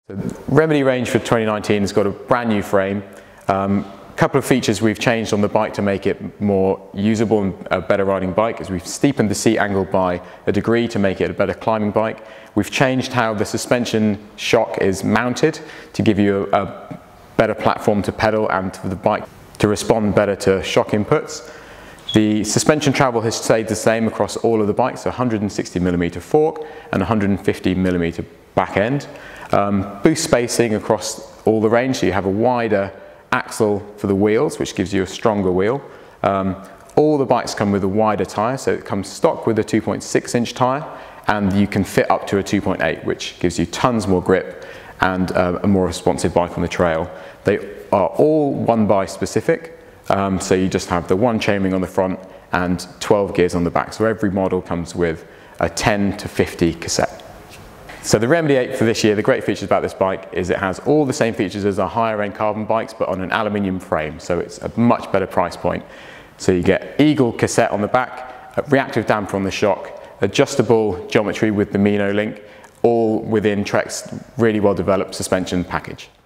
The Remedy range for 2019 has got a brand new frame. A couple of features we've changed on the bike to make it more usable and a better riding bike is we've steepened the seat angle by a degree to make it a better climbing bike. We've changed how the suspension shock is mounted to give you a better platform to pedal and for the bike to respond better to shock inputs. The suspension travel has stayed the same across all of the bikes, so 160mm fork and 150mm back end. Boost spacing across all the range, so you have a wider axle for the wheels, which gives you a stronger wheel. All the bikes come with a wider tyre, so it comes stock with a 2.6-inch tyre, and you can fit up to a 2.8, which gives you tons more grip and a more responsive bike on the trail. They are all one-by specific, so you just have the one chainring on the front and 12 gears on the back, so every model comes with a 10 to 50 cassette. So the Remedy 8 for this year, the great features about this bike is it has all the same features as our higher end carbon bikes, but on an aluminium frame, so it's a much better price point. So you get Eagle cassette on the back, a reactive damper on the shock, adjustable geometry with the Mino link, all within Trek's really well developed suspension package.